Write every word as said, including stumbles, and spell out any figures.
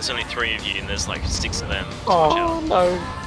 there's only three of you and there's like six of them. Oh no.